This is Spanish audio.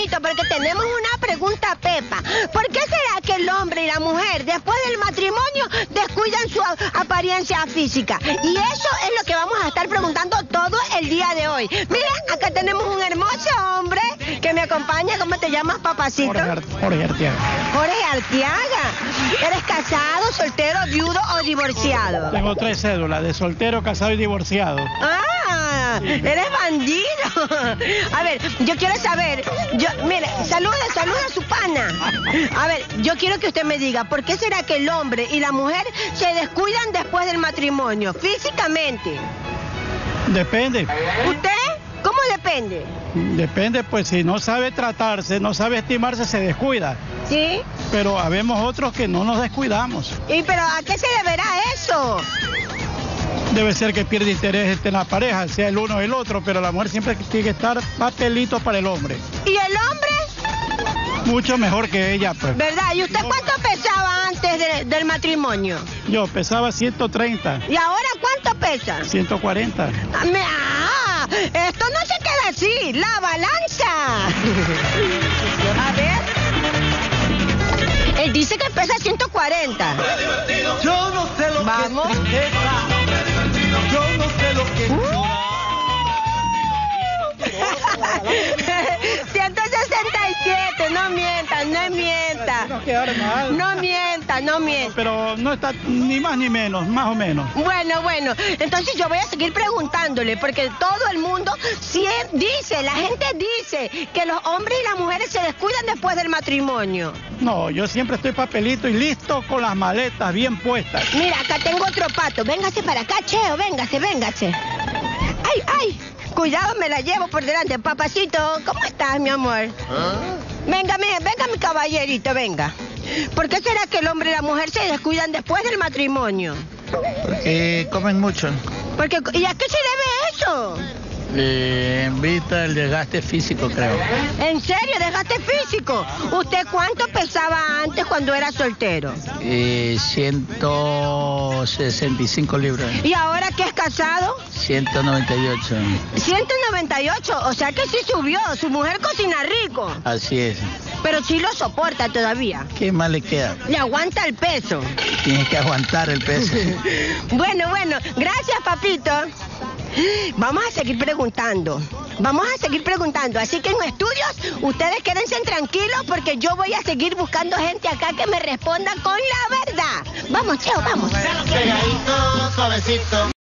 papacito, porque tenemos una pregunta, Pepa. ¿Por qué será que el hombre y la mujer, después del matrimonio, descuidan su apariencia física? Y eso es lo que vamos a estar preguntando todo el día de hoy. Mira, acá tenemos un hermoso hombre que me acompaña. ¿Cómo te llamas, papacito? Jorge Arteaga. Jorge Arteaga. ¿Eres casado, soltero, viudo o divorciado? Tengo 3 cédulas, de soltero, casado y divorciado. ¡Ah! ¡Eres bandido! A ver, yo quiero saber... Mire, saluda a su pana. A ver, yo quiero que usted me diga, ¿por qué será que el hombre y la mujer se descuidan después del matrimonio, físicamente? Depende. ¿Usted? ¿Cómo depende? Depende, pues si no sabe tratarse, no sabe estimarse, se descuida. ¿Sí? Pero habemos otros que no nos descuidamos. ¿Y pero a qué se deberá eso? Debe ser que pierde interés en la pareja, sea el uno o el otro, pero la mujer siempre tiene que estar papelito para el hombre. ¿Y el hombre? Mucho mejor que ella, pues. ¿Verdad? ¿Y usted cuánto pesaba antes del matrimonio? Yo pesaba 130. ¿Y ahora cuánto pesa? 140. Esto no se queda así, la balanza. A ver. Él dice que pesa 140. Yo no sé lo Vamos. que es tristeza. Yo no sé lo que es... 167, no mienta, no mienta. No quedar mal. No mienta, no mienta. Pero no está ni más ni menos, más o menos. Bueno, entonces yo voy a seguir preguntándole, porque todo el mundo dice, la gente dice que los hombres y las mujeres se descuidan después del matrimonio. No, yo siempre estoy papelito y listo con las maletas bien puestas. Mira, acá tengo otro pato, véngase para acá, Cheo, véngase. ¡Ay! Cuidado, me la llevo por delante. Papacito, ¿cómo estás, mi amor? Venga, mi caballerito, venga. ¿Por qué será que el hombre y la mujer se descuidan después del matrimonio? Porque comen mucho. ¿Y a qué se debe eso? En vista del desgaste físico, creo. ¿En serio, desgaste físico? ¿Usted cuánto pesaba antes cuando era soltero? 165 libras. ¿Y ahora que es casado? 198. 198, o sea que sí subió. Su mujer cocina rico. Así es. Pero sí lo soporta todavía. ¿Qué más le queda? Le aguanta el peso. Tienes que aguantar el peso. Bueno, gracias, papito. Vamos a seguir preguntando. Así que en estudios, ustedes quédense tranquilos porque yo voy a seguir buscando gente acá que me responda con la verdad. Vamos, Cheo, vamos. Pegadito, suavecito.